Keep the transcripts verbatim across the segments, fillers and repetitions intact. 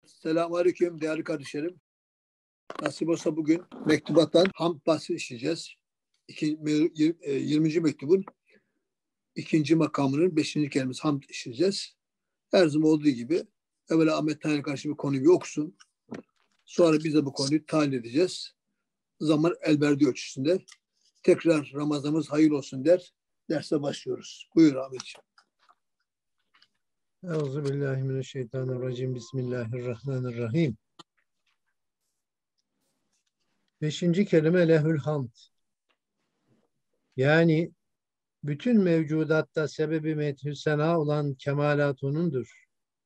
Selamünaleyküm değerli kardeşlerim. Nasip olsa bugün mektubattan hamd bahsi işleyeceğiz. İki, yirminci mektubun ikinci makamının beşinci kelimesi hamd işleyeceğiz. Her zaman olduğu gibi evvela Ahmet Tanrı karşı bir konuyu bir okusun. Sonra biz de bu konuyu tahlil edeceğiz. Zaman elverdiği ölçüsünde. Tekrar Ramazanımız hayırlı olsun der. Derse başlıyoruz. Buyur Ahmetciğim. Euzubillahimineşşeytanirracim. Bismillahirrahmanirrahim. Beşinci kelime lehül hamd. Yani bütün mevcudatta sebebi methü sena olan kemalat O'nundur.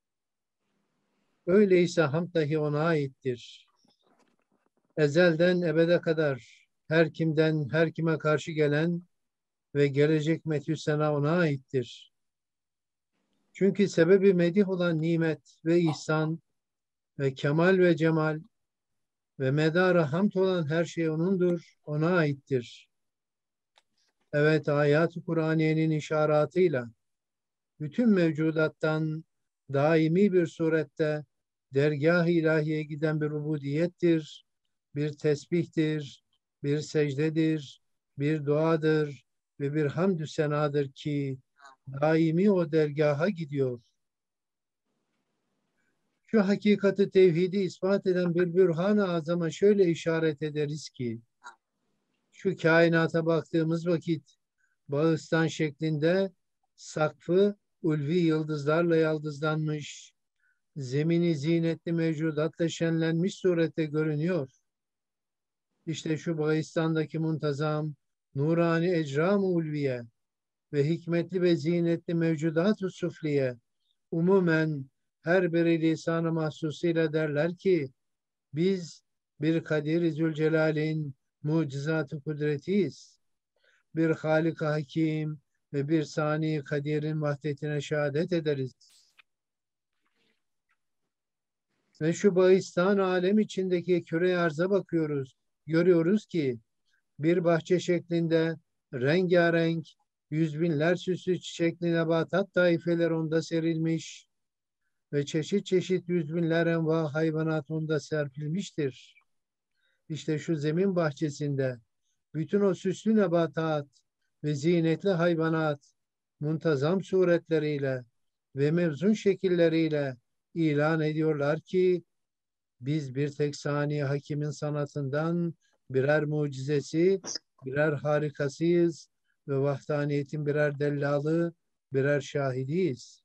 Öyleyse hamd dahi O'na aittir. Ezelden ebede kadar her kimden her kime karşı gelen ve gelecek methü sena O'na aittir. Çünkü sebebi medih olan nimet ve ihsan ve kemal ve cemal ve medarı hamd olan her şey O'nundur, O'na aittir. Evet, ayat-ı Kur'aniyenin işaretıyla bütün mevcudattan daimi bir surette dergâh-ı ilahiye giden bir ubudiyettir, bir tesbihtir, bir secdedir, bir duadır ve bir hamdü senadır ki daimi o dergaha gidiyor. Şu hakikati tevhidi ispat eden bir bürhan-ı azama şöyle işaret ederiz ki, şu kainata baktığımız vakit bağıstan şeklinde sakfı ulvi yıldızlarla yaldızlanmış, zemini zinetli mevcudatla şenlenmiş surette görünüyor. İşte şu bağıstandaki muntazam, nurani ecram-ı ulviye ve hikmetli ve zinetli mevcudat-ı sufliye umumen her biri lisan-ı mahsusuyla derler ki biz bir Kadir-i Zülcelal'in mucizat-ı kudretiyiz. Bir Halik-i Hakim ve bir Sani-i Kadir'in vahdetine şehadet ederiz. Ve şu bağistan alem içindeki küre arza bakıyoruz. Görüyoruz ki bir bahçe şeklinde rengarenk yüz binler süslü çiçekli nebatat taifeler onda serilmiş ve çeşit çeşit yüz binler enva hayvanat onda serpilmiştir. İşte şu zemin bahçesinde bütün o süslü nebatat ve zinetli hayvanat muntazam suretleriyle ve mevzun şekilleriyle ilan ediyorlar ki biz bir tek saniye hakimin sanatından birer mucizesi, birer harikasıyız ve vahdaniyetin birer dellalı, birer şahidiyiz.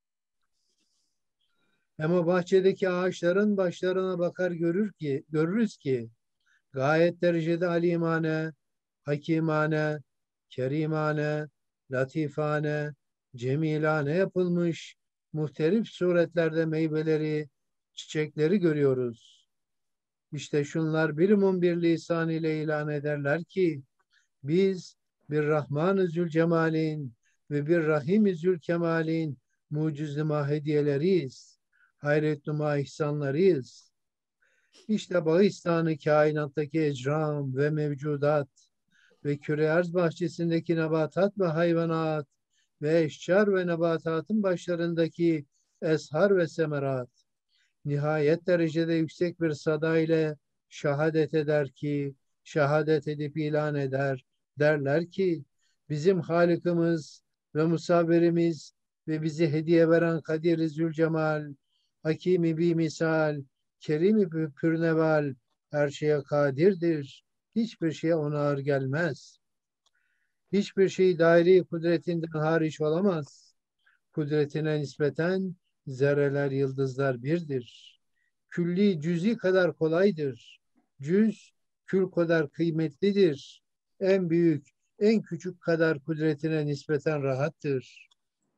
Ama bahçedeki ağaçların başlarına bakar görür ki, görürüz ki gayet derecede alimane, hakimane, kerimane, latifane, cemilane yapılmış muhtelif suretlerde meyveleri, çiçekleri görüyoruz. İşte şunlar bilimun bir lisan ile ilan ederler ki biz bir Rahman-ı Zülcemal'in ve bir Rahim-i Zülkemal'in muciz-numa hediyeleriyiz. Hayret-numa ihsanlarıyız. İşte Bağistan'ı kainattaki ecram ve mevcudat ve küre arz bahçesindeki nebatat ve hayvanat ve eşcar ve nebatatın başlarındaki eshar ve semerat nihayet derecede yüksek bir sada ile şehadet eder ki, şehadet edip ilan eder, derler ki bizim Halık'ımız ve musavvirimiz ve bizi hediye veren Kadir-i Zülcemal, Hakimi bi misal, Kerim-i pürneval her şeye kadirdir. Hiçbir şeye ona ağır gelmez. Hiçbir şey daire-i kudretinden hariç olamaz. Kudretine nispeten zerreler, yıldızlar birdir. Külli cüzi kadar kolaydır. Cüz kül kadar kıymetlidir. En büyük, en küçük kadar kudretine nispeten rahattır.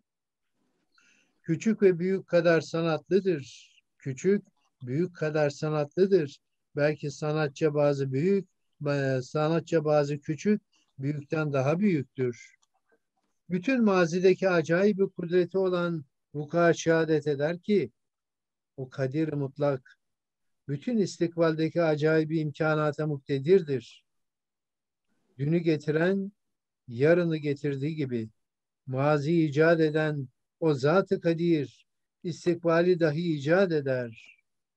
Küçük ve büyük kadar sanatlıdır. Küçük, büyük kadar sanatlıdır. Belki sanatça bazı büyük, sanatça bazı küçük, büyükten daha büyüktür. Bütün mazideki acayip bir kudreti olan vuku'a şehadet eder ki o kadir mutlak bütün istikbaldeki acayip imkanata muktedirdir. Dünü getiren yarını getirdiği gibi mazi icat eden o zat-ı kadir istikbali dahi icat eder.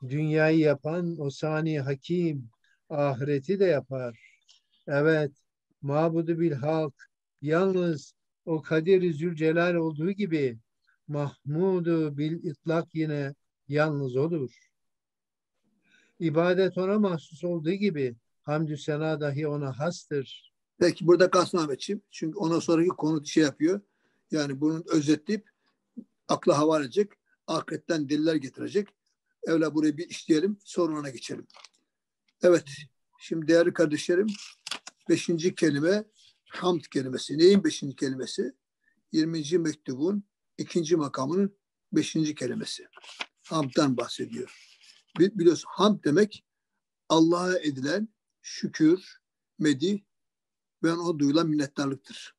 Dünyayı yapan o sani hakim ahireti de yapar. Evet, mabudu bil hak yalnız o Kadir-i Zülcelal olduğu gibi Mahmudu bil itlak yine yalnız odur. İbadet ona mahsus olduğu gibi hamdü sena dahi ona hastır. Peki burada kalsın Ahmetciğim. Çünkü ondan sonraki konu şey yapıyor. Yani bunun özetleyip akla havale edecek. Ahiretten deliller getirecek. Evla burayı bir işleyelim. Sonra ona geçelim. Evet. Şimdi değerli kardeşlerim, beşinci kelime hamd kelimesi. Neyin beşinci kelimesi? yirminci mektubun ikinci makamının beşinci kelimesi. Hamd'dan bahsediyor. Biliyorsun hamd demek Allah'a edilen şükür, medih ve ona duyulan minnettarlıktır.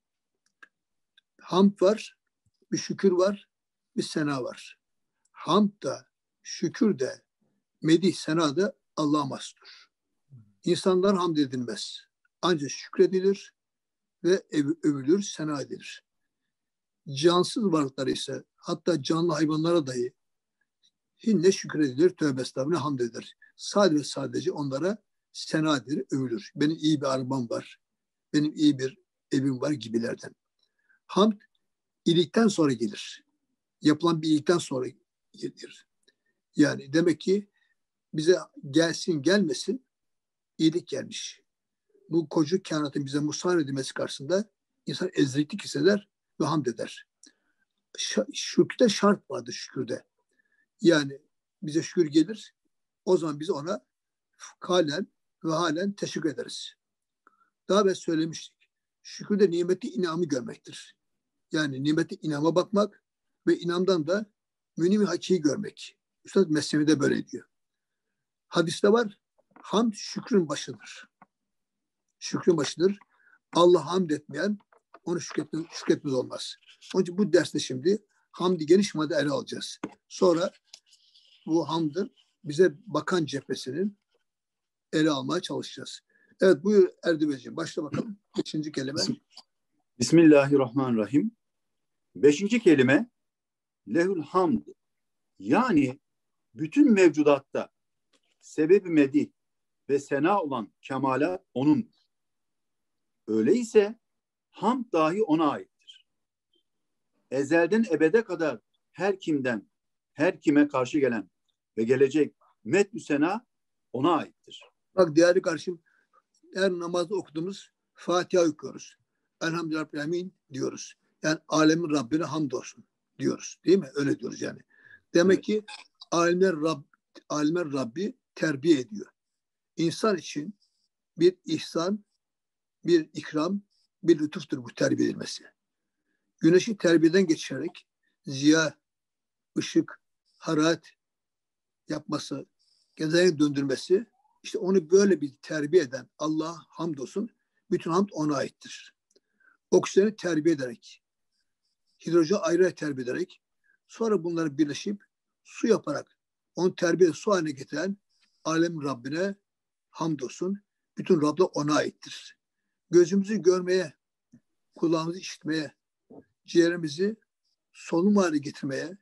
Hamd var, bir şükür var, bir sena var. Hamd da, şükür de, medih, sena da Allah'a mahsustur. İnsanlar hamd edilmez. Ancak şükredilir ve övülür, sena edilir. Cansız varlıklar ise hatta canlı hayvanlara dahi ne şükredilir, tövbe estağfurullah, hamd edilir. Sadece sadece onlara sena edilir, övülür. Benim iyi bir arabam var, benim iyi bir evim var gibilerden. Hamd iyilikten sonra gelir. Yapılan bir iyilikten sonra gelir. Yani demek ki bize gelsin gelmesin iyilik gelmiş. Bu koca kainatın bize musallat edilmesi karşısında insan eziklik hisseder ve hamd eder. Şükürde şart vardır şükürde. Yani bize şükür gelir, o zaman biz ona kalen ve halen teşekkür ederiz. Daha evvel söylemiştik. Şükür de nimeti inamı görmektir. Yani nimeti inama bakmak ve inamdan da münim-i hakiyi görmek. Üstad Mesnevi de böyle diyor. Hadiste var, hamd şükrün başıdır. Şükrün başıdır. Allah hamd etmeyen onu şükretmez, şükretmez olmaz. Onun için bu derste şimdi hamdi geniş madde ele alacağız. Sonra bu hamdın bize bakan cephesinin ele almaya çalışacağız. Evet buyur Erdiveciğim. Başla bakalım. Beşinci kelime. Bismillahirrahmanirrahim. Beşinci kelime lehül hamd. Yani bütün mevcudatta sebebi medih ve sena olan kemalat O'nundur. Öyleyse hamd dahi O'na aittir. Ezelden ebede kadar her kimden, her kime karşı gelen ve gelecek met-ü sena O'na aittir. Bak değerli kardeşim, her namazda okuduğumuz Fatiha okuyoruz. Elhamdülillahirrahmanirrahim diyoruz. Yani alemin Rabbine hamdolsun diyoruz. Değil mi? Öyle diyoruz yani. Demek evet. ki alemler, Rab, alemler Rabbi terbiye ediyor. İnsan için bir ihsan, bir ikram, bir lütuftur bu terbiye edilmesi. Güneşi terbiyeden geçirerek ziya, ışık, hararet yapması, gezegeni döndürmesi, işte onu böyle bir terbiye eden Allah hamdolsun, bütün hamd ona aittir. Oksijeni terbiye ederek, hidrojeni ayrı terbiye ederek, sonra bunları birleşip su yaparak onu terbiye su haline getiren alem Rabbine hamdolsun, bütün Rab'da ona aittir. Gözümüzü görmeye, kulağımızı işitmeye, ciğerimizi solunum haline getirmeye,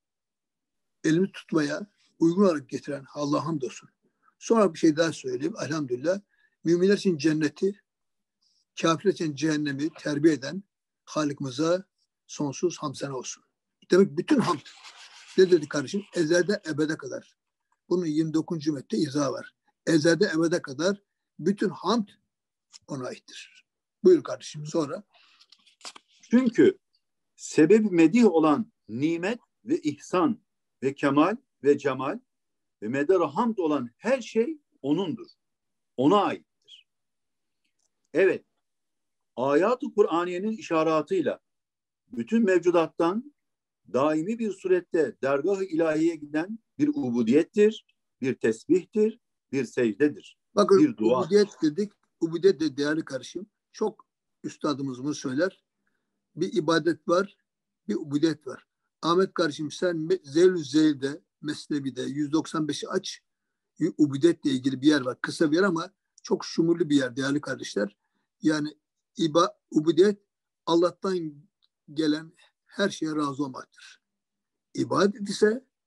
elimi tutmaya uygun olarak getiren Allah'a hamdolsun. Sonra bir şey daha söyleyeyim. Elhamdülillah. Müminler için cenneti, kafirler için cehennemi terbiye eden Halikimize sonsuz hamd sana olsun. Demek bütün hamd. Ne dedi kardeşim? Ezelden ebede kadar. Bunun yirmi dokuzuncu metre izahı var. Ezelden ebede kadar bütün hamd ona aittir. Buyur kardeşim. Sonra. Çünkü sebebi medih olan nimet ve ihsan ve kemal ve cemal ve medar-ı hamd olan her şey O'nundur. O'na aittir. Evet, ayat-ı Kur'aniyenin işaretıyla bütün mevcudattan daimi bir surette dergah-ı ilahiye giden bir ubudiyettir, bir tesbihtir, bir secdedir, bakın, bir dua. Ubudiyet dedik. Ubudiyet de değerli kardeşim. Çok üstadımız bunu söyler. Bir ibadet var, bir ubudiyet var. Ahmet kardeşim sen Zeylü Zeyl'de, Mesnevi'de yüz doksan beşi aç. Ubudiyetle ilgili bir yer var. Kısa bir yer ama çok şumurlu bir yer değerli kardeşler. Yani iba, ubudiyet Allah'tan gelen her şeye razı olmaktır. İbadet ise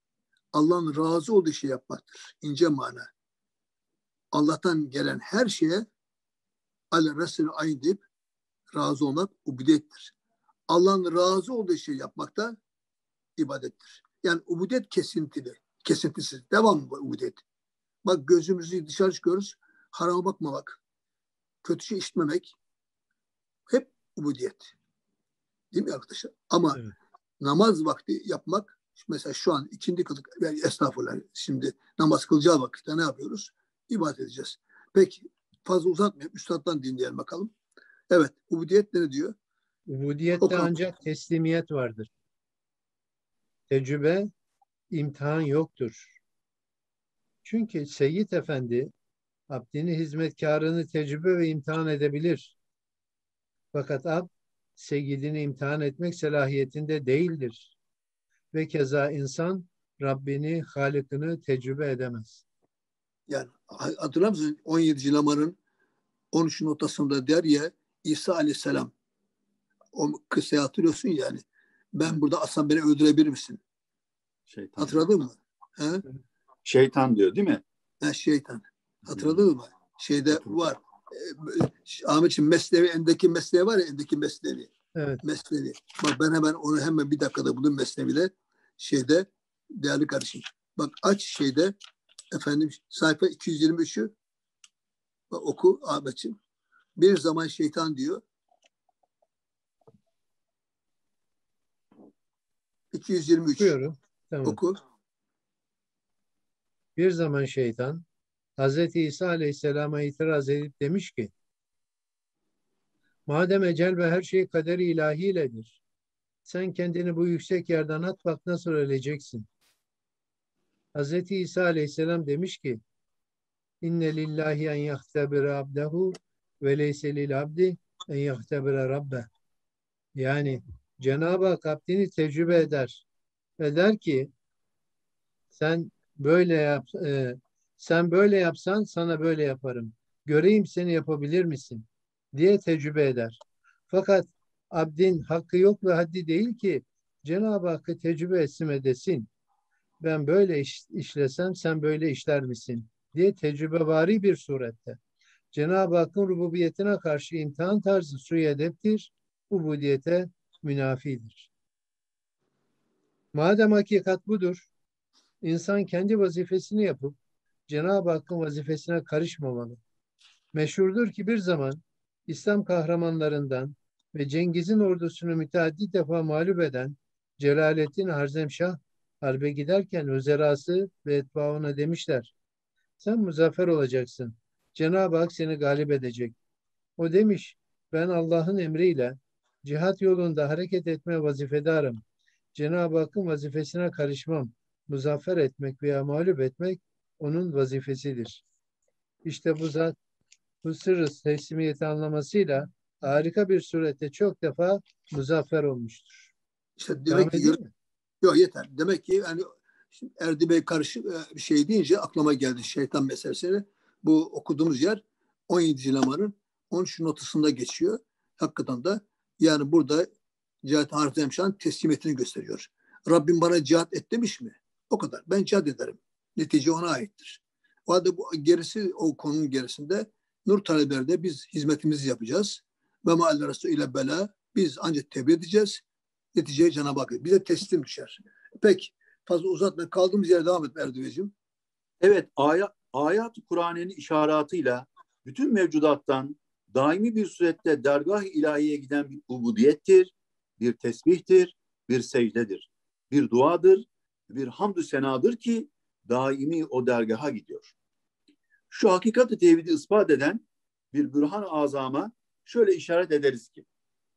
Allah'ın razı olduğu şey yapmaktır. İnce mana. Allah'tan gelen her şeye Allah Resulü aynı deyip razı olmak ubudiyettir. Allah'ın razı olduğu şey yapmak da ibadettir. Yani ubudiyet kesintili, kesintisiz. Devamlı ubudiyet. Bak gözümüzü dışarı çıkıyoruz. Harama bakmamak, kötü şey işitmemek hep ubudiyet. Değil mi arkadaşlar? Ama evet. Namaz vakti yapmak, mesela şu an ikindi kıldık, yani estağfurullah, şimdi namaz kılacağı vakitte ne yapıyoruz? İbadet edeceğiz. Peki fazla uzatmayayım, üstaddan dinleyelim bakalım. Evet, ubudiyet ne diyor? Ubudiyette Okan. Ancak teslimiyet vardır. Tecrübe, imtihan yoktur. Çünkü Seyyid Efendi abdini, hizmetkarını tecrübe ve imtihan edebilir. Fakat abd seyyidini imtihan etmek selahiyetinde değildir. Ve keza insan Rabbini, Halık'ını tecrübe edemez. Yani hatırlar mısın on yedinci lamanın on üçüncü notasında der ya, İsa Aleyhisselam, o kıssayı hatırlıyorsun yani, ben burada aslan beni öldürebilir misin? Şeytan. Hatırladın mı? He? Şeytan diyor değil mi? He, şeytan. Hatırladın mı? Şeyde Hatırladım. Var. Ee, Ahmetciğim Mesnevi, endeki Mesnevi var ya, endeki Mesnevi. Evet. Mesnevi. Bak ben hemen onu hemen bir dakikada buldum Mesnevi'de. Şeyde, değerli kardeşim. Bak aç şeyde, efendim sayfa iki yüz yirmi üçü bak, oku Ahmetciğim. Bir zaman şeytan diyor. iki yüz yirmi üç. Okuyorum. Tamam. Oku. Bir zaman şeytan Hazreti İsa Aleyhisselam'a itiraz edip demiş ki, madem ecel ve her şey kader-i ilahiyledir, sen kendini bu yüksek yerden at, bak nasıl öleceksin. Hazreti İsa Aleyhisselam demiş ki, İnne lillahi en yahtebire abdehu ve leyse lil abdi en yahtebire rabbe. Yani Cenab-ı Hak abdini tecrübe eder ve der ki, sen böyle yap, e, sen böyle yapsan sana böyle yaparım. Göreyim seni yapabilir misin diye tecrübe eder. Fakat abdin hakkı yok ve haddi değil ki Cenab-ı Hakk'ı tecrübe etsin edesin. Ben böyle iş, işlesem sen böyle işler misin diye tecrübevari bir surette. Cenab-ı Hakk'ın rububiyetine karşı imtihan tarzı suyu edeptir, ubudiyete münafidir. Madem hakikat budur, İnsan kendi vazifesini yapıp Cenab-ı Hakk'ın vazifesine karışmamalı. Meşhurdur ki bir zaman İslam kahramanlarından ve Cengiz'in ordusunu müteaddit defa mağlup eden Celaleddin Harzemşah harbe giderken özerası ve etbaına demişler, sen muzaffer olacaksın. Cenab-ı Hak seni galip edecek. O demiş, ben Allah'ın emriyle cihat yolunda hareket etmeye vazifedarım. Cenab-ı Hakk'ın vazifesine karışmam. Muzaffer etmek veya mağlup etmek onun vazifesidir. İşte bu zat bu sırrı teslimiyeti anlamasıyla harika bir surette çok defa muzaffer olmuştur. İşte demek ki yok yeter. Demek ki yani Erdibey karışık bir şey deyince aklıma geldi şeytan meselesini. Bu okuduğumuz yer on yedinci lamanın on üçüncü notasında geçiyor. Hakikaten de yani burada Cihat Harzemşah'ın teslimiyetini gösteriyor. Rabbim bana cihat et demiş mi? O kadar. Ben cihat ederim. Netice ona aittir. O halde bu gerisi, o konunun gerisinde nur talebelerde biz hizmetimizi yapacağız. Ve ma'al Resulü ile bela, biz ancak tebliğ edeceğiz. Neticeye Cenab-ı Hak bize teslim düşer. Peki fazla uzatma, kaldığımız yere devam et Erdiveciğim. Evet, ayet, ayat-ı Kur'an'ın işaratıyla bütün mevcudattan daimi bir surette dergah-ı ilahiye giden bir ubudiyettir, bir tesbihtir, bir secdedir, bir duadır, bir hamdü senadır ki daimi o dergaha gidiyor. Şu hakikati tevhidi ispat eden bir bürhan-ı azama şöyle işaret ederiz ki,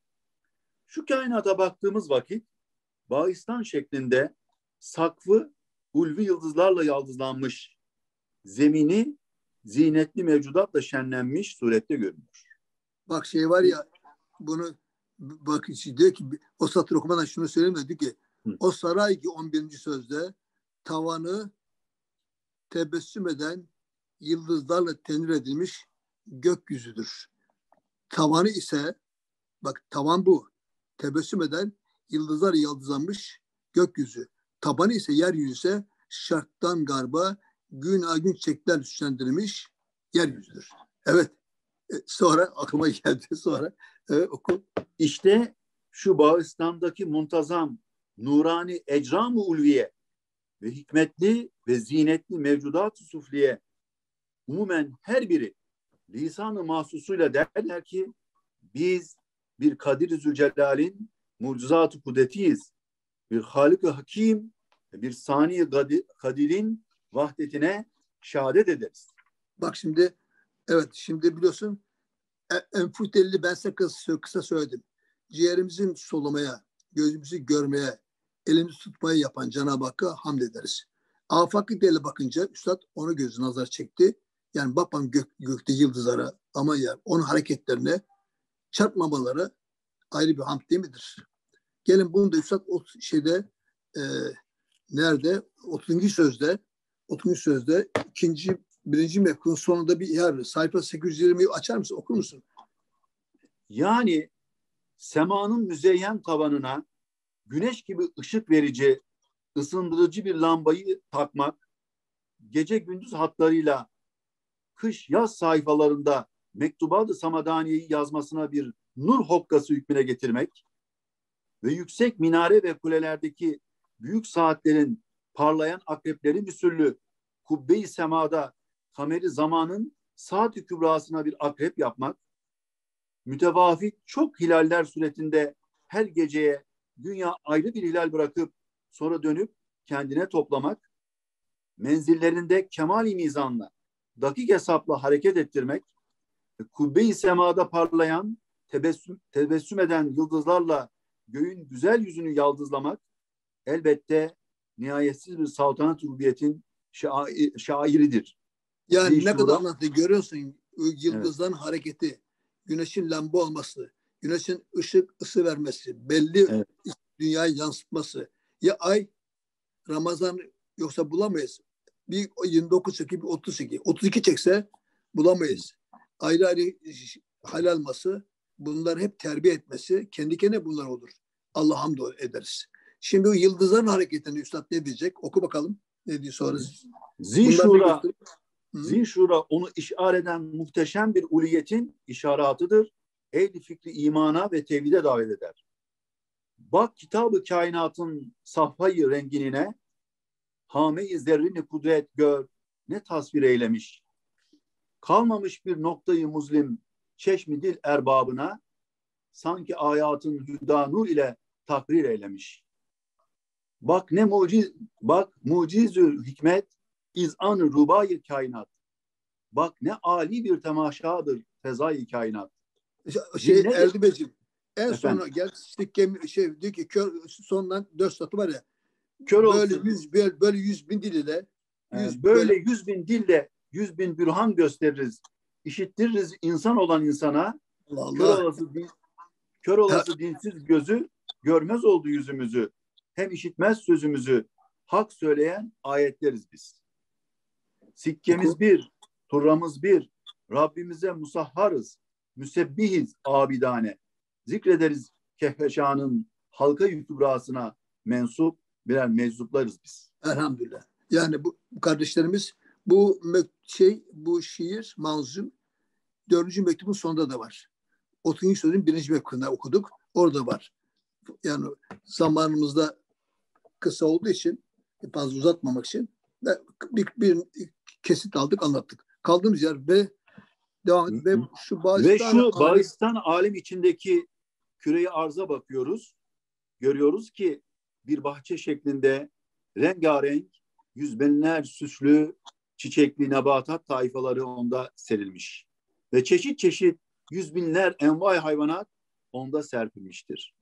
şu kainata baktığımız vakit bağistan şeklinde sakfı ulvi yıldızlarla yaldızlanmış, zemini zinetli mevcudatla şenlenmiş surette görünüyor. Bak şey var ya, bunu bak diyor ki, o satır okumadan şunu söyleyeyim de, diyor ki Hı. o saray ki on birinci sözde tavanı tebessüm eden yıldızlarla tenir edilmiş gökyüzüdür. Tavanı ise, bak tavan bu, tebessüm eden yıldızlar yıldızlanmış gökyüzü. Tabanı ise, yeryüzü ise şarktan garba gün a gün çiçekler üstlendirilmiş yeryüzüdür. Evet. E, sonra aklıma geldi sonra. Evet, oku. İşte şu Bağıstan'daki muntazam, nurani ecram-ı ulviye ve hikmetli ve zinetli mevcudat-ı sufliye umumen her biri lisan-ı mahsusuyla derler ki biz bir Kadir-i Zülcelal'in mucizat-ı kudretiyiz. Bir Halik-i Hakim ve bir Sani-i Kadir'in vahdetine şehadet ederiz. Bak şimdi evet şimdi biliyorsun enfutelli ben size kısa, kısa söyledim. Ciğerimizin solumaya, gözümüzü görmeye, elimizi tutmaya yapan Cenab-ı Hakk'a hamd ederiz. Afakı deli bakınca Üstad onu gözü nazar çekti. Yani bakmam gök, gökte yıldızlara ama ya onun hareketlerine çarpmamaları ayrı bir hamd değil midir? Gelin bunu da Üstad o şeyde e, nerede? otuzuncu sözde otuzuncu sözde ikinci birinci mefkunun sonunda bir yer. Sayfa sekiz yüz yirmiyi açar mısın? Okur musun? Yani semanın müzeyyen tavanına güneş gibi ışık verici, ısındırıcı bir lambayı takmak, gece gündüz hatlarıyla kış yaz sayfalarında Mektubat-ı Samadaniye'yi yazmasına bir nur hokkası hükmüne getirmek ve yüksek minare ve kulelerdeki büyük saatlerin parlayan akrepleri müsüllü kubbe-i semada kameri zamanın saat-i kübrasına bir akrep yapmak, mütevafik çok hilaller suretinde her geceye dünya ayrı bir hilal bırakıp sonra dönüp kendine toplamak, menzillerinde kemal-i mizanla, dakik hesapla hareket ettirmek, kubbe-i semada parlayan, tebessüm, tebessüm eden yıldızlarla göğün güzel yüzünü yaldızlamak, elbette nihayetsiz bir saltanat rubiyetin şair, şairidir. Yani Bir ne şura, kadar anlattı görüyorsun yıldızların evet. hareketi, güneşin lamba olması, güneşin ışık ısı vermesi, belli Evet. dünyayı yansıtması. Ya ay Ramazan yoksa bulamayız. Bir yirmi dokuz çekip bir otuz çekip otuz iki çekse bulamayız. Ayrı ayrı hal alması, bunları hep terbiye etmesi, kendi kendine bunlar olur. Allah hamd ederiz. Şimdi o yıldızların hareketini Üstad ne diyecek? Oku bakalım. Ne diyor sonra? Zinşura, Zinşura onu işaret eden muhteşem bir uliyetin işaratıdır. Ehli fikri imana ve tevhide davet eder. Bak kitab-ı kainatın safhayı renginine, hame-i zerrini kudret gör, ne tasvir eylemiş. Kalmamış bir noktayı muzlim, çeşmi dil erbabına, sanki ayatın hüda nur ile takrir eylemiş. Bak ne muciz, bak mucizü hikmet, izan-ı rubai kainat. Bak ne âli bir temaşadır fezai kainat. Şey Dinle, Erdibeciğim, en efendim, sona gel sikke, şey diyor ki kör, sondan dört satı var ya. kör Böyle olsun. yüz böyle, böyle yüz bin dil ile yüz, ee, böyle, böyle yüz bin dille yüz bin bürhan gösteririz. İşittiririz insan olan insana. Allah Allah. Kör olası, din, kör olası dinsiz gözü görmez oldu yüzümüzü. Hem işitmez sözümüzü. Hak söyleyen ayetleriz biz. Sikkemiz bir, turramız bir. Rabbimize musahharız. Müsebbihiz abidane. Zikrederiz Kehveşan'ın halka kübrasına mensup birer meczuplarız biz. Elhamdülillah. Yani bu, bu kardeşlerimiz bu şey bu şiir manzum dördüncü mektubun sonunda da var. otuzuncu sözün birinci mektubunda okuduk. Orada var. Yani zamanımızda kısa olduğu için fazla uzatmamak için bir, bir kesit aldık anlattık. Kaldığımız yer ve devam ve şu Bağistan, ve şu Bağistan alem, alem içindeki küre-i arza bakıyoruz. Görüyoruz ki bir bahçe şeklinde rengarenk, yüzbinler süslü, çiçekli nebatat tayfaları onda serilmiş. Ve çeşit çeşit yüzbinler envai hayvanat onda serpilmiştir.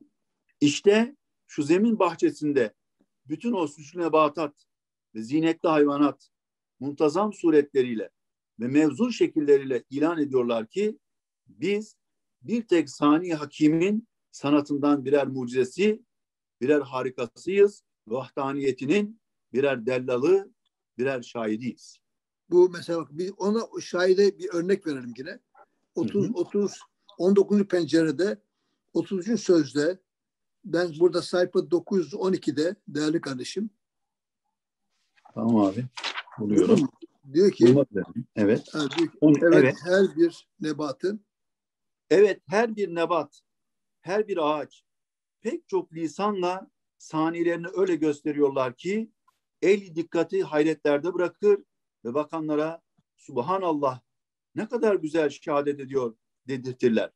İşte şu zemin bahçesinde bütün o süslü nebatat ve zinetli hayvanat muntazam suretleriyle ve mevzun şekilleriyle ilan ediyorlar ki biz bir tek Sani Hakim'in sanatından birer mucizesi, birer harikasıyız. Vahdaniyetinin birer dellalı, birer şahidiyiz. Bu mesela bak, bir ona şahide bir örnek verelim yine. otuz, otuz, on dokuzuncu pencerede otuzuncu sözde ben burada sayfa dokuz yüz on ikide değerli kardeşim Tamam abi. Buluyorum. Diyor ki, Bulmak lazım. Evet. ha, diyor ki On- evet, evet. her bir nebatın Evet, her bir nebat, her bir ağaç pek çok lisanla sanilerini öyle gösteriyorlar ki el dikkati hayretlerde bırakır ve bakanlara Subhanallah ne kadar güzel şehadet ediyor dedirtirler.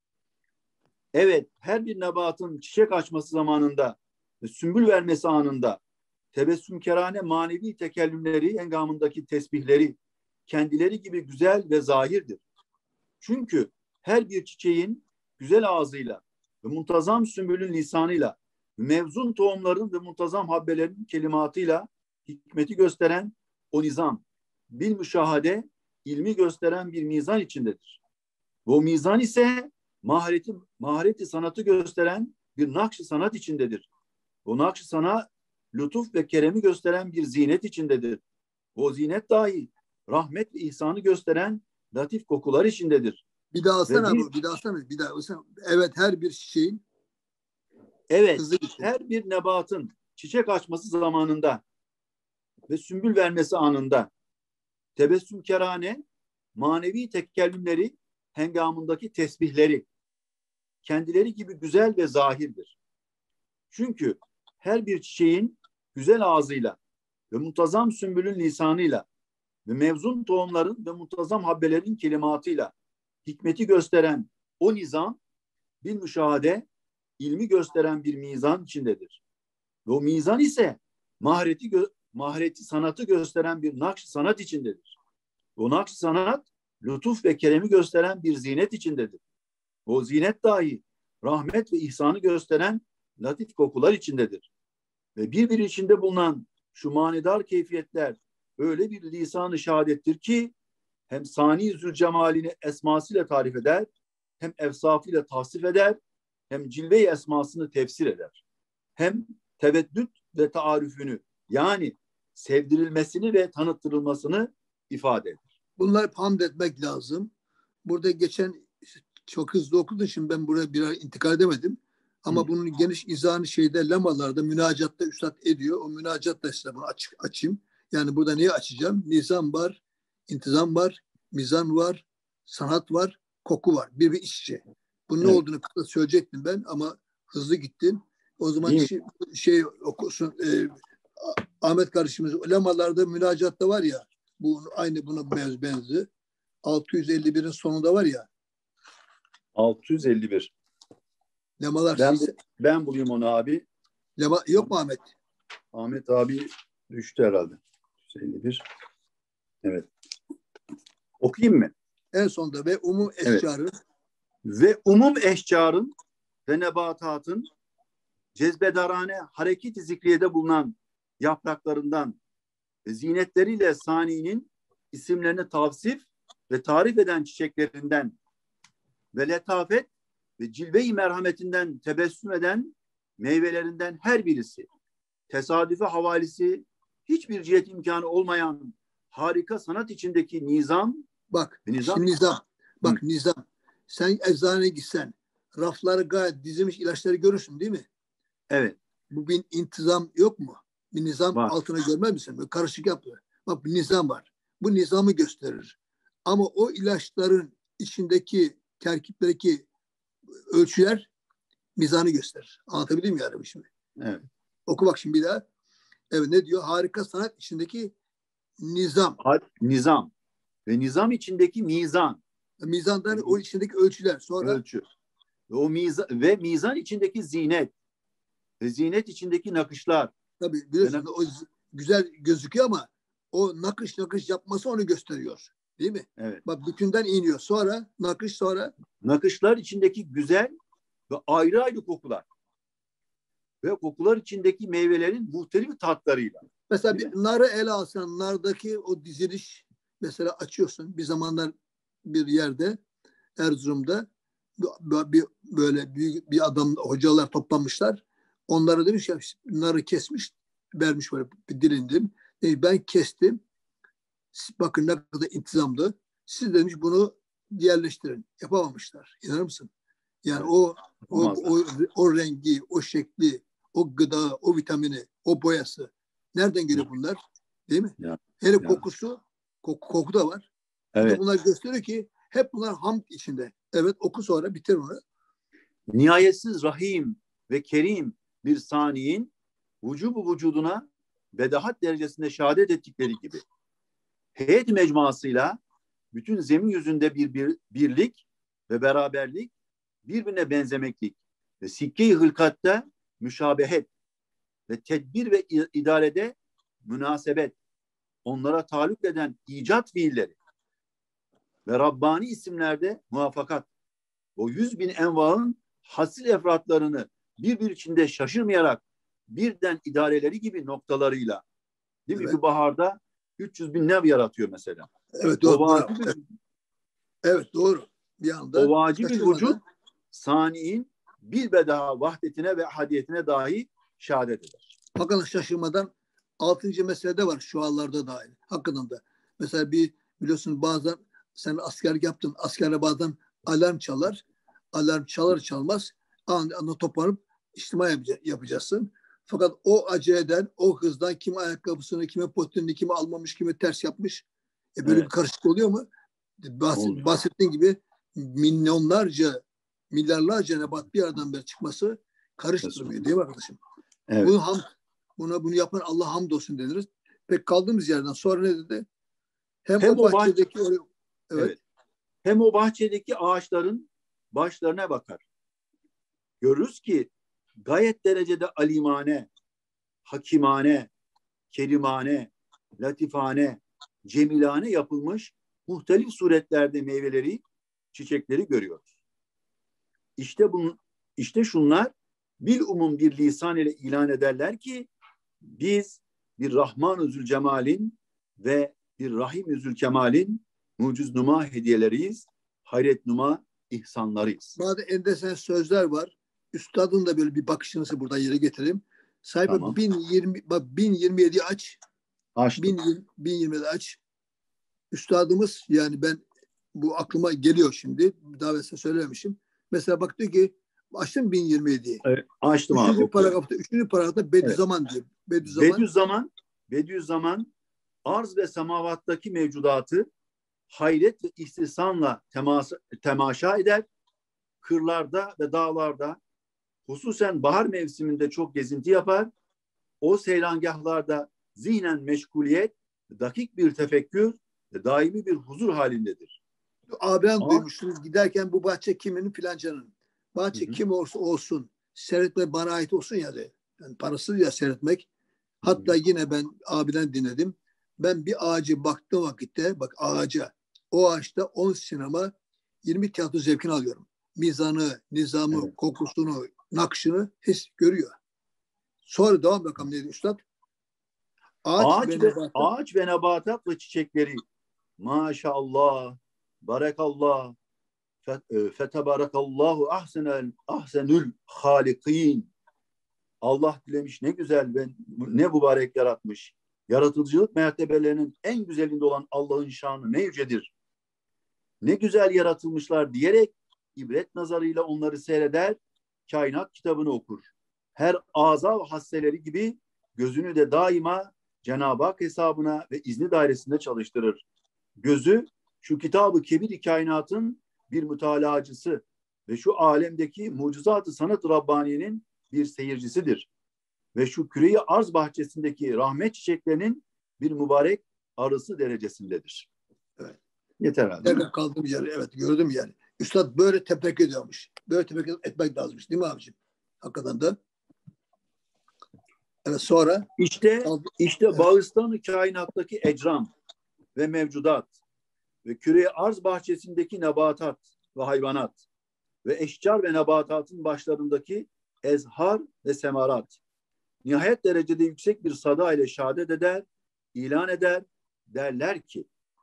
Evet, her bir nebatın çiçek açması zamanında ve sümbül vermesi anında tebessümkerane manevi tekellümleri, engamındaki tesbihleri kendileri gibi güzel ve zahirdir. Çünkü her bir çiçeğin güzel ağzıyla ve muntazam sümbülün lisanıyla, mevzun tohumların ve muntazam habbelerin kelimatıyla hikmeti gösteren o nizam, bil müşahade, ilmi gösteren bir mizan içindedir. Bu mizan ise mahareti, mahareti sanatı gösteren bir nakş-ı sanat içindedir. O nakş-ı sanat, lütuf ve keremi gösteren bir zinet içindedir. O zinet dahi rahmet ve ihsanı gösteren latif kokular içindedir. bir daha Ve alsana bir, bu, bir daha alsana, bir daha alsana. Evet, her bir çiçeğin evet, hızlı gitti. her bir nebatın çiçek açması zamanında ve sümbül vermesi anında tebessümkerane manevi tekellümleri, hengamındaki tesbihleri kendileri gibi güzel ve zahirdir. Çünkü her bir çiçeğin güzel ağzıyla ve muntazam sümbülün lisanıyla ve mevzun tohumların ve muntazam habbelerin kelimatıyla hikmeti gösteren o nizam bir müşahede, ilmi gösteren bir mizan içindedir. Ve o mizan ise mahareti, gö- mahareti sanatı gösteren bir nakş sanat içindedir. O nakş sanat lütuf ve keremi gösteren bir zinet içindedir. O zinet dahi rahmet ve ihsanı gösteren latif kokular içindedir. Ve birbiri içinde bulunan şu manidar keyfiyetler öyle bir lisan-ı şehadettir ki hem sani zülcemalini esmasıyla tarif eder, hem evsafıyla tasvip eder, hem cilve-i esmasını tefsir eder. Hem teveddüt ve taarüfünü yani sevdirilmesini ve tanıttırılmasını ifade eder. Bunlar hep hamd etmek lazım. Burada geçen çok hızlı okuduğum için ben buraya birer intikal edemedim. Ama Hı. bunun geniş izahını şeyde lemalarda, münacatta üstad ediyor. O münacatla size bunu aç, açayım. Yani burada neyi açacağım? Nizam var, intizam var, mizan var, sanat var, koku var. Bir bir iç içe. Bunun ne Evet. olduğunu kısa söyleyecektim ben ama hızlı gittim. O zaman İyi. şey, şey okusun, e, Ahmet kardeşimiz lemalarda, münacatta var ya, bu aynı buna benz benzi. altı yüz elli birin sonunda var ya, altı yüz elli bir. lemalar Ben, ise, ben bulayım onu abi. lema, yok mu Ahmet? Ahmet abi düştü herhalde. altı yüz elli bir. Evet. Okuyayım mı? En sonda ve umum eşcarı, Evet. Ve umum eşcarın ve nebatatın cezbedarane hareket-i zikriyede bulunan yapraklarından ve zinetleriyle saninin isimlerini tavsif ve tarif eden çiçeklerinden ve letafet ve cilve-i merhametinden tebessüm eden meyvelerinden her birisi tesadüfe havalisi hiçbir cihet imkanı olmayan harika sanat içindeki nizam bak ve nizam. şimdi nizam, bak Hı. nizam. Sen eczaneye gitsen, rafları gayet dizilmiş ilaçları görürsün değil mi? Evet. Bu bir intizam yok mu? Bir nizam Var. altına görmez misin? Böyle karışık yapıyor. Bak bir nizam var. Bu nizamı gösterir. Ama o ilaçların içindeki terkiplerdeki ölçüler mizanı gösterir. Anlatabildim mi yani şimdi? Evet. Oku bak şimdi bir daha. Evet, ne diyor? Harika sanat içindeki nizam. Nizam ve nizam içindeki mizan. Mizandan o içindeki ölçüler. Sonra Ölçü. Ve o mizan ve mizan içindeki zinet ve zinet içindeki nakışlar. tabii biliyorsun o güzel gözüküyor ama o nakış nakış yapması onu gösteriyor. Değil mi? Evet. Bak bütünden iniyor. Sonra nakış, sonra Nakışlar içindeki güzel ve ayrı ayrı kokular. Ve kokular içindeki meyvelerin muhtelif tatlarıyla. mesela Değil bir mi? narı ele alsan, nardaki o diziliş mesela açıyorsun. Bir zamanlar bir yerde Erzurum'da bir, bir, böyle büyük bir adam, hocalar toplanmışlar. Onlara demiş ya, narı kesmiş, vermiş böyle bir dilindim. Demiş, ben kestim. Bakın ne kadar intizamlı. Siz demiş bunu yerleştirin. Yapamamışlar. İnanır mısın? Yani Evet. o, o, Yapamazlar. o, o rengi, o şekli, o gıda, o vitamini, o boyası. Nereden geliyor bunlar? Değil mi? Ya, Hele ya. kokusu, koku, koku da var. Evet. Bunlar gösteriyor ki hep bunlar hamd içinde. Evet, oku sonra bitir onu. Nihayetsiz rahim ve kerim bir saniyin vücubu vücuduna bedahat derecesinde şehadet ettikleri gibi heyet mecmuasıyla bütün zemin yüzünde bir, bir birlik ve beraberlik, birbirine benzemeklik ve sikke-i hılkatte müşabehet ve tedbir ve idarede münasebet, onlara taluk eden icat fiilleri ve Rabbani isimlerde muvaffakat, o yüz bin envaın hasil efratlarını birbir içinde şaşırmayarak birden idareleri gibi noktalarıyla, değil mi? Evet. Bir baharda üç yüz bin nev yaratıyor mesela. Evet doğru. O vacib Evet. evet doğru. Bir anda o vacib bir şaşırmadan- vücut sani'in bir bedaha vahdetine ve hadiyetine dahi şehadet eder. Bakın şaşırmadan altıncı meselede var şu anlarda dahil. Hakikaten de. Mesela bir biliyorsun bazen sen askerlik yaptın. Askerde bazen alarm çalar. Alarm çalar çalmaz anında toplanıp içtima yapaca- yapacaksın. Fakat o aceleden, o hızdan kimi ayakkabısını, kimi potinini, kimi almamış, kimi ters yapmış. E böyle Evet. bir karışıklık oluyor mu? Bahs- Oluyor. bahsettiğin gibi milyonlarca, milyarlarca nebat bir aradan beri çıkması karıştırmıyor değil mi arkadaşım? Evet. Bunu ham, buna bunu yapan Allah hamdolsun deniriz. Pek kaldığımız yerden sonra ne dedi? Hem, Hem o o bahçedeki o, evet, Evet. Hem o bahçedeki ağaçların başlarına bakar. Görürüz ki gayet derecede alimane, hakimane, kerimane, latifane, cemilane yapılmış muhtelif suretlerde meyveleri, çiçekleri görüyoruz. İşte bunun, işte şunlar bil umum bir lisan ile ilan ederler ki biz bir Rahman-ı Zülcemal'in ve bir Rahim-i Zülkemal'in muciz numa hediyeleriyiz, hayret numa ihsanlarıyız. bazı endesen sözler var. Üstadın da böyle bir bakışını buradan yere getireyim. Sayfa Tamam. bin yirmi, bak bin yirmi yedi aç. Açtım. bin yirmi yedi aç. Üstadımız yani ben bu aklıma geliyor şimdi. Daha evvel size söylememişim. Mesela bak diyor ki açtım bin yirmi yediyi. Evet, açtım abi. Üçüncü okuyorum. paragrafta, üçüncü paragrafta Bediüzzaman diyor. Bediüzzaman. Bediüzzaman, Bediüzzaman arz ve semavattaki mevcudatı hayret ve istihsanla temasa, temaşa eder. Kırlarda ve dağlarda hususen bahar mevsiminde çok gezinti yapar. O seyrangahlarda zihnen meşguliyet, dakik bir tefekkür ve daimi bir huzur halindedir. Abiden Ama- duymuşsunuz giderken bu bahçe kimin filancanın. Bahçe Hı hı. kim olursa olsun seyretme bana ait olsun ya de. Yani parasız ya seyretmek. Hatta yine ben abiden dinledim. Ben bir ağacı baktığım vakitte bak ağaca o ağaçta on sinema yirmi tiyatro zevkini alıyorum. Mizanı, nizamı, Evet. kokusunu, nakşını his görüyor. Sonra devam bakalım neydi üstad? Ağaç, Ağaç ve ve, nebatat. ağaç ve nebatat ve çiçekleri maşallah, barekallah, fe- fetebarakallahu ahsenel ahsenül halikin. Allah dilemiş ne güzel ve ne mübarek yaratmış. Yaratıcılık mertebelerinin en güzelinde olan Allah'ın şanı ne yücedir. Ne güzel yaratılmışlar diyerek ibret nazarıyla onları seyreder, kainat kitabını okur. Her aza ve hasseleri gibi gözünü de daima Cenab-ı Hak hesabına ve izni dairesinde çalıştırır. Gözü şu kitabı kebir kainatın bir mütalacısı ve şu alemdeki mucizat-ı sanat-ı Rabbaniye'nin bir seyircisidir. Ve şu küre-i arz bahçesindeki rahmet çiçeklerinin bir mübarek arısı derecesindedir. Evet. Yeter abi. Nerede kaldığım yeri evet gördüm yani. Üstad böyle tebrik ediyormuş. Böyle tebrik etmek lazımmış değil mi abiciğim? Hakikaten de. Evet sonra İşte işte Evet. Bağıstanı kainattaki ecram ve mevcudat ve küre arz bahçesindeki nebatat ve hayvanat ve eşcar ve nebatatın başlarındaki ezhar ve semarat nihayet derecede yüksek bir sada ile şehadet eder, ilan eder, derler ki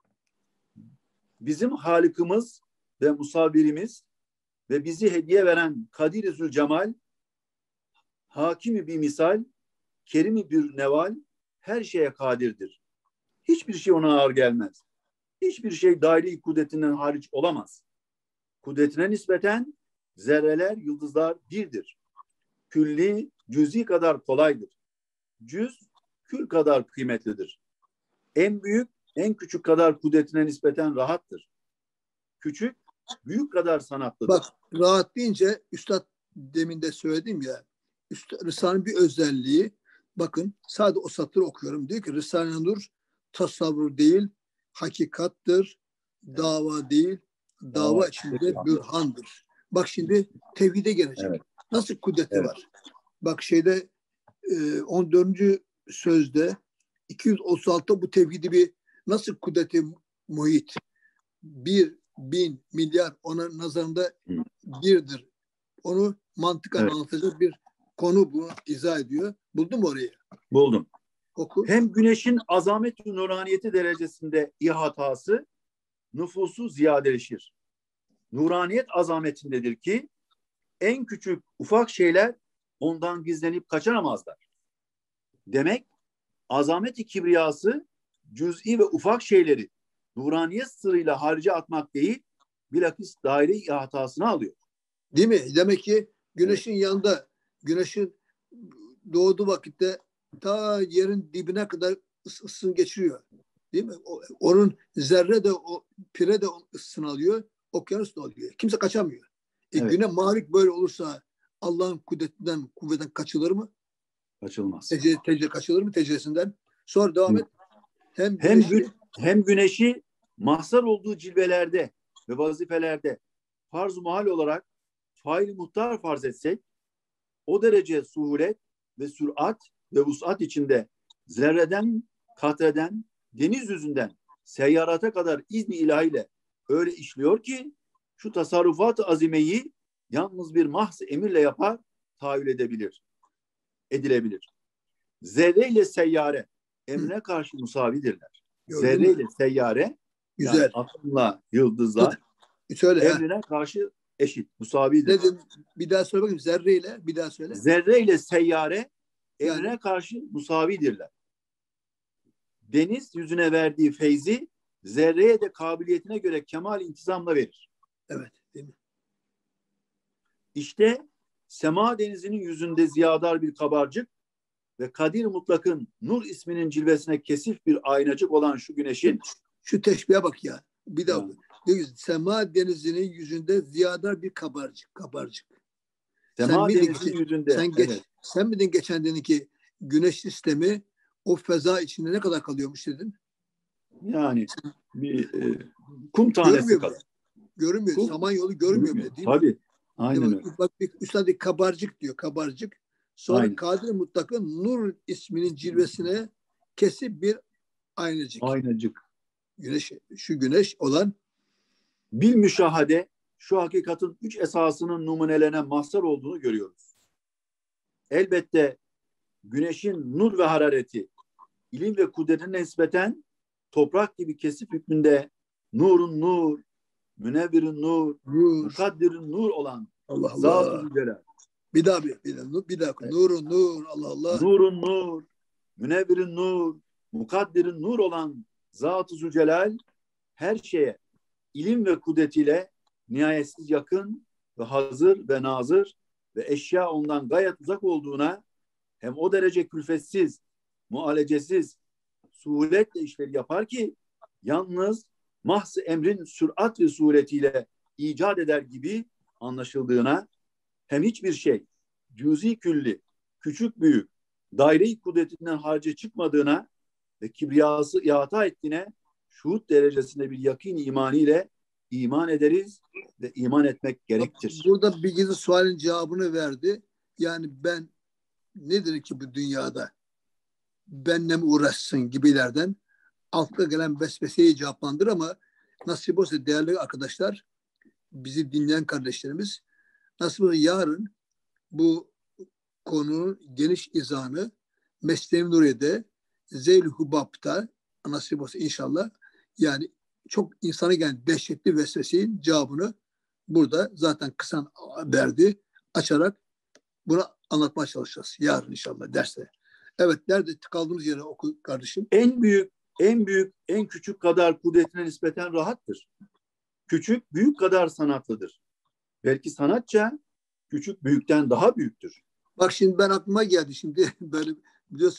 bizim Halık'ımız ve musavvirimiz ve bizi hediye veren Kadir-i Zülcemal, hakimi bir misal, kerimi bir neval, her şeye kadirdir. Hiçbir şey ona ağır gelmez. Hiçbir şey daire kudretinden hariç olamaz. Kudretine nispeten zerreler, yıldızlar birdir. Külli, cüzi kadar kolaydır. Cüz, kül kadar kıymetlidir. En büyük, en küçük kadar kudretine nispeten rahattır. Küçük, büyük kadar sanatlıdır. Bak, rahat deyince Üstad demin de söyledim ya, Üstad, Risale'nin bir özelliği, bakın sadece o satırı okuyorum. Diyor ki Risale-i Nur tasavvur değil, hakikattır, dava değil, dava, dava içinde bürhandır. Bak şimdi tevhide gelecek. Evet. Nasıl kudreti evet. var? Bak şeyde on dördüncü sözde iki yüz otuz altıda bu tevhidi bir nasıl kudreti muhit? Bir, bin, milyar ona nazarında birdir. Onu mantıken evet. anlatacak bir konu bu izah ediyor. Buldun mu orayı? Buldum. Oku. Hem güneşin azamet-i nuraniyeti derecesinde ihatası nüfusu ziyadeleşir. Nuraniyet azametindedir ki en küçük ufak şeyler ondan gizlenip kaçınamazlar. Demek azamet-i kibriyası cüz'i ve ufak şeyleri nuraniyet sırrıyla harca atmak değil, bilakis daire-i ihatasını alıyor. Değil mi? Demek ki güneşin evet. yanında, güneşin doğduğu vakitte ta yerin dibine kadar ısısını geçiriyor. Değil mi? O, onun zerre de, o pire de ısısını alıyor, okyanus da alıyor. Kimse kaçamıyor. E, evet. Güne malik böyle olursa Allah'ın kudretinden, kuvvetten kaçılır mı? Kaçılmaz. Tece, tece kaçılır mı tecrübesinden? Sonra devam et. Hem güneşi, hem, hem güneşi mahzar olduğu cilvelerde ve vazifelerde farz-ı mahal olarak fail-i muhtar farz etsek, o derece suhulet ve sürat ve vusat içinde zerreden, katreden, deniz yüzünden seyyarata kadar izni ilahiyle öyle işliyor ki şu tasarrufat-ı azimeyi yalnız bir mahz emirle yapar, tahayyül edebilir, edilebilir. Zerre ile seyyare emrine karşı musavidirler. Zerre ile seyyare güzel. Yani atomla yıldızlar söyle, emrine ha. karşı eşit, musavidir. Dedim, bir daha söyle bakayım. Zerre ile bir daha söyle. Zerre ile seyyare emrine yani. karşı musavidirler. Deniz yüzüne verdiği feyzi zerreye de kabiliyetine göre kemal intizamla verir. Evet, değil mi? İşte sema denizinin yüzünde ziyadar bir kabarcık ve Kadir Mutlak'ın Nur isminin cilvesine kesif bir aynacık olan şu güneşin. Şu teşbihe bak ya. Bir daha. Yani. Sema denizinin yüzünde ziyadar bir kabarcık. Kabarcık. Sema sen denizinin geçen, yüzünde. Sen, geç, evet. sen miydin geçen dedin ki güneş sistemi o feza içinde ne kadar kalıyormuş dedin? Yani bir e, kum tanesi kadar. Görünmüyor. Kum, Samanyolu görmüyor bile değil tabii. mi? Aynen değil öyle. Bak üstelik kabarcık diyor. Kabarcık. Sonra Aynen. Kadir Mutlak'ın Nur isminin cilvesine kesip bir aynacık. Aynacık. Güneş, şu güneş olan bil müşahade şu hakikatin üç esasının numunelerine mahzar olduğunu görüyoruz. Elbette güneşin nur ve harareti ilim ve kudretine nispeten toprak gibi kesif hükmünde nurun nur, münevvirin nur, nur. mukaddirin nur olan Allah Allah. Zat-ı Zülcelal. Bir daha bir, bir daha, bir daha. Evet. Nurun nur, Allah Allah. Nurun nur, münevvirin nur, mukaddirin nur olan Zat-ı Zülcelal her şeye ilim ve kudretiyle nihayetsiz yakın ve hazır ve nazır ve eşya ondan gayet uzak olduğuna hem o derece külfetsiz, mualecesiz, suhuletle işleri yapar ki yalnız mahz-ı emrin sürat ve suretiyle icat eder gibi anlaşıldığına hem hiçbir şey cüzi külli, küçük büyük, daire-i kudretinden harca çıkmadığına ve kibriyası ihata ettiğine şuhut derecesinde bir yakîn imaniyle iman ederiz ve iman etmek gerektir. Burada bir gizli sualin cevabını verdi. Yani ben nedir ki bu dünyada benle mi uğraşsın gibilerden altta gelen vesveseyi cevaplandır ama nasip olsa değerli arkadaşlar, bizi dinleyen kardeşlerimiz, nasip olsa yarın bu konunun geniş izahını Mesnevi Nuriye'de Zeyl-i Hubab'da nasip olsa inşallah, yani çok insana gelen dehşetli vesvesenin cevabını burada zaten kısan verdi. Açarak bunu anlatmaya çalışacağız yarın inşallah derste. Evet, nerede kaldığımız yere oku kardeşim. En büyük, en büyük, en küçük kadar kudretine nispeten rahattır. Küçük, büyük kadar sanatlıdır. Belki sanatça küçük, büyükten daha büyüktür. Bak şimdi ben aklıma geldi şimdi böyle biliyorsun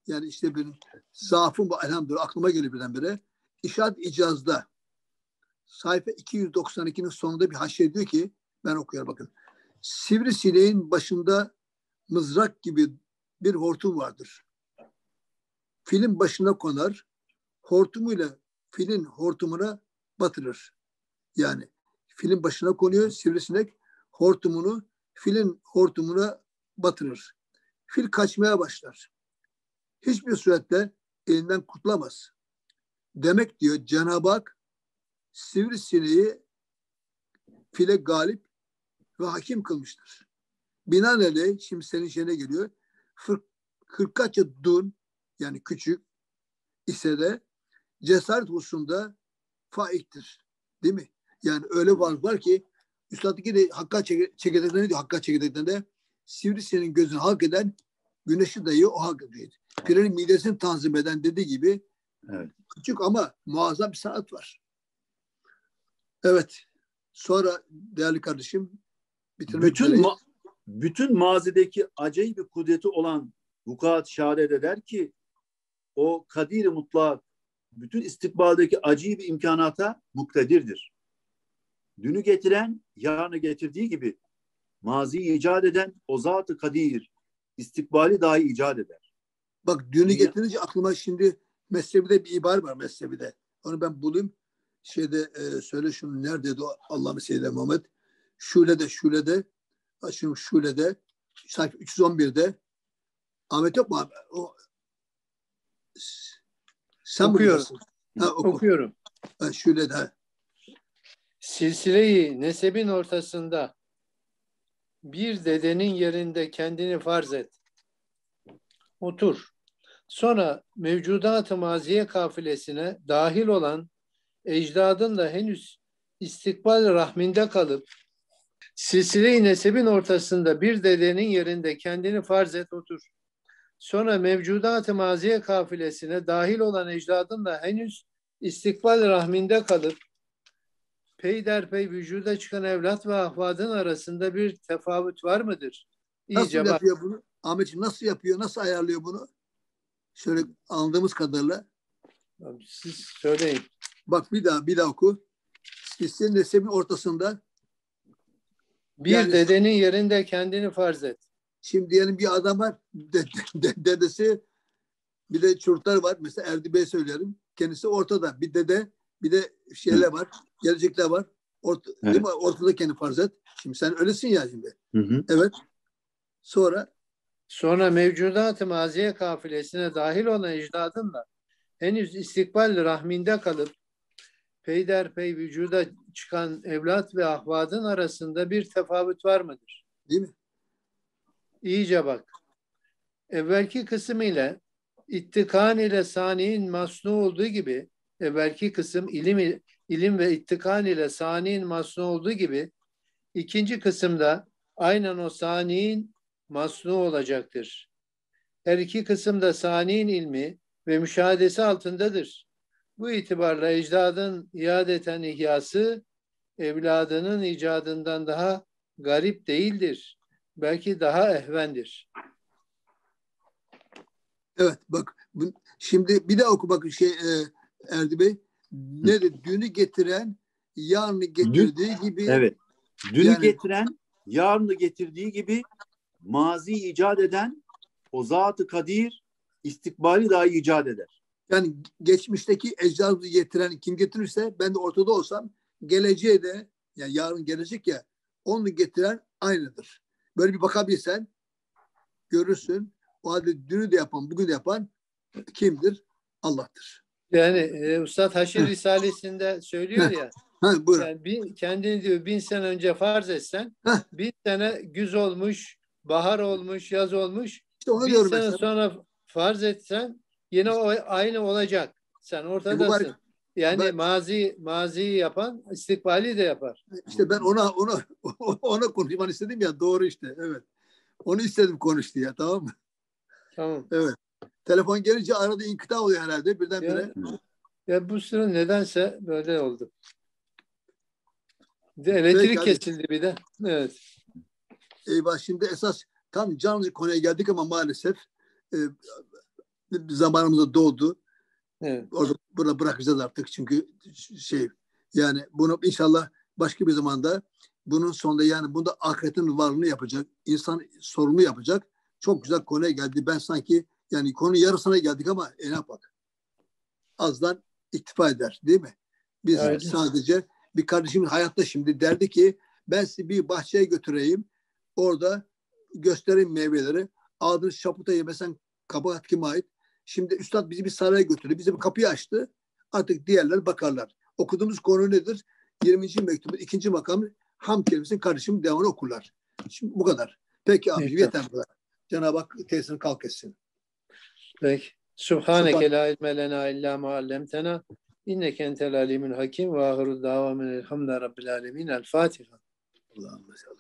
yani işte benim zaafım bu elhamdülillah aklıma geliyor birdenbire. İşaret icazda sayfa iki yüz doksan ikinin sonunda bir haşiye diyor ki, ben okuyorum bakın. Sivrisineğin başında mızrak gibi bir hortum vardır. Filin başına konar, hortumuyla filin hortumuna batırır. Yani filin başına konuyor sivrisinek, hortumunu filin hortumuna batırır. Fil kaçmaya başlar. Hiçbir surette elinden kurtulamaz. Demek diyor Cenab-ı Hak sivrisineği file galip ve hakim kılmıştır. Binaenaleyh şimdi senin şeyine geliyor. Hırkaç dun yani küçük ise de cesaret hususunda faiktir. Değil mi? Yani öyle var var ki üstaddaki de Hakka çekirdeklerinde diyor. Hakka çekirdeklerinde sivrisineğin gözünü hak eden güneşi dahi o hak ediyor. Pirenin midesini tanzim eden dediği gibi evet. Küçük ama muazzam bir sanat var. Evet. Sonra değerli kardeşim bitirmek bütün ma- bütün mazideki acayip bir kudreti olan vukuat şehadet eder ki o kadir-i mutlak bütün istikbaldeki acayip imkanata muktedirdir. Dünü getiren yarını getirdiği gibi maziyi icat eden o zat-ı kadir istikbali dahi icat eder. Bak dünü getirince aklıma şimdi Mesnevi'de bir ibare var Mesnevi'de. Onu ben bulayım. Şeyde e, söyle şunu neredeydi o Allah'ın seyyidi Muhammed. Şule'de Şule'de açın Şule'de sayfa üç yüz on birde Ahmet yok mu abi? O, sen okuyorum. Ha, oku. Okuyorum. Ha, Şule'de. Silsile-i nesebin ortasında bir dedenin yerinde kendini farz et. Otur. Sonra mevcudat-ı maziye kafilesine dahil olan ecdadın da henüz istikbal rahminde kalıp silsile-i nesebin ortasında bir dedenin yerinde kendini farz et otur. Sonra mevcudat-ı maziye kafilesine dahil olan ecdadın da henüz istikbal rahminde kalıp peyderpey vücuda çıkan evlat ve ahvadın arasında bir tefavüt var mıdır? İyice nasıl yapıyor bak. Bunu? Ahmetciğim nasıl yapıyor? Nasıl ayarlıyor bunu? Şöyle anladığımız kadarıyla. Siz söyleyin. Bak bir daha bir daha oku. Silsile nesebin ortasında bir yani, dedenin yerinde kendini farz et. Şimdi diyelim bir adam var. De, de, dedesi bir de çocuklar var. Mesela Erdi Bey söylerim. Kendisi ortada. Bir dede bir de şeyler var. Gelecekler var. Orta, evet. Değil mi? Ortada kendini farz et. Şimdi sen öylesin ya şimdi. Hı hı. Evet. Sonra Sonra mevcudat-ı maziye kafilesine dahil olan ecdadınla henüz istikbal rahminde kalıp peyderpey vücuda çıkan evlat ve ahvadın arasında bir tefavüt var mıdır? Değil mi? İyice bak. Evvelki kısım ile ittikan ile sani'in masnu olduğu gibi evvelki kısım ilim, ilim ve ittikan ile sani'in masnu olduğu gibi ikinci kısımda aynen o sani'in masnu olacaktır. Her iki kısımda sani'in ilmi ve müşahadesi altındadır. Bu itibarla ecdadın iadeten ihyası evladının icadından daha garip değildir. Belki daha ehvendir. Evet bak bu, şimdi bir daha oku bakın şey e, Erdi Bey. Ne de dünü getiren yarını getirdiği Dün, gibi. Evet. Dünü yani, getiren yarını getirdiği gibi mazi icat eden o zat-ı kadir istikbali dahi icat eder. Yani geçmişteki ecdadı getiren kim getirirse ben de ortada olsam geleceğe de yani yarın gelecek ya onu getiren aynıdır. Böyle bir bakabilirsen görürsün. O halde dünü de yapan, bugün de yapan kimdir? Allah'tır. Yani e, Üstad Haşir Risalesi'nde söylüyor ya. Ha, yani bin, kendini diyor bin sene önce farz etsen Heh. bin sene güz olmuş, bahar olmuş, yaz olmuş. İşte onu bin sene mesela. Sonra farz etsen yine o, aynı olacak. Sen ortadasın. E, yani ben, mazi maziyi yapan istikbali de yapar. İşte ben ona ona ona konuşmanı istedim ya doğru işte. Evet. Onu istedim konuştu ya tamam mı? Tamam. Evet. Telefon gelince arada inkıta oluyor herhalde birdenbire. Ya, ya bu sıra nedense böyle oldu. Bir de elektrik Peki, kesildi hadi. Bir de. Evet. Eyvah şimdi esas tam canlı konuya geldik ama maalesef e, zamanımızda doğdu. Evet. Orada burada bırakacağız artık çünkü şey yani bunu inşallah başka bir zamanda bunun sonunda yani bunda ahiretin varlığını yapacak, insan sorumlu yapacak. Çok güzel konuya geldi. Ben sanki yani konu yarısına geldik ama e ne yapak? Azdan iktifa eder değil mi? Biz Evet. sadece bir kardeşimiz hayatta şimdi derdi ki ben sizi bir bahçeye götüreyim. Orada göstereyim meyveleri. Ağzını şaputa yemesen kabahat kime ait? Şimdi üstad bizi bir saraya götürdü. Bize bir kapıyı açtı. Artık diğerler bakarlar. Okuduğumuz konu nedir? yirminci mektubun ikinci makamı ham kelimesinin kardeşim devamını okurlar. Şimdi bu kadar. Peki abi Evet. yeter bu kadar. Cenab-ı Hak tesirini kalk etsin. Peki. Subhaneke la ilme lena illa ma allamtena inneke entel alimul hakim ve ahiru davamen elhamdülillahi rabbil alemin. El Fatiha. Allah'ım mesela.